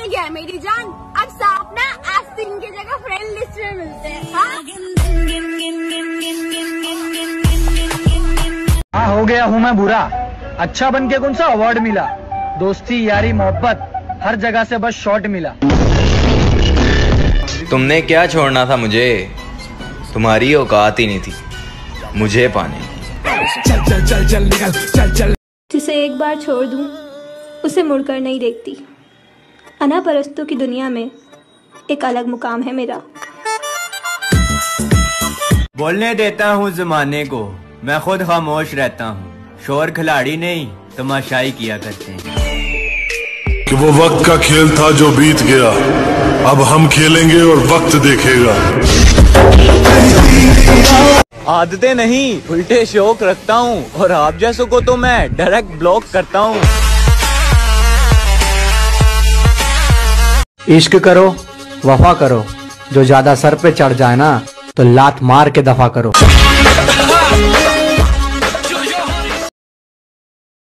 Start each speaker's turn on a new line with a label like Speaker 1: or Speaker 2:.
Speaker 1: बदल गया है मेरी जान, अब साफ ना आस्तीन की जगह फ्रेंड लिस्ट में मिलते हैं।
Speaker 2: हाँ हो गया हूँ मैं बुरा, अच्छा बन के कौन सा अवार्ड मिला, दोस्ती यारी मोहब्बत हर जगह से बस शॉर्ट मिला।
Speaker 3: तुमने क्या छोड़ना था मुझे, तुम्हारी औकात ही नहीं थी मुझे पाने।
Speaker 4: चल चल चल चल निकल चल चल।
Speaker 5: जिसे एक बार छोड़ दूं उसे मुड़कर नहीं देखती। अना परस्तों की दुनिया में एक अलग मुकाम है मेरा।
Speaker 6: बोलने देता हूँ जमाने को, मैं खुद खामोश रहता हूँ। शोर खिलाड़ी नहीं तमाशाई किया करते हैं।
Speaker 7: कि वो वक्त का खेल था जो बीत गया, अब हम खेलेंगे और वक्त देखेगा।
Speaker 6: आदतें नहीं उल्टे शौक रखता हूँ, और आप जैसों को तो मैं डायरेक्ट ब्लॉक करता हूँ।
Speaker 2: इश्क करो वफा करो, जो ज्यादा सर पे चढ़ जाए ना तो लात मार के दफा करो।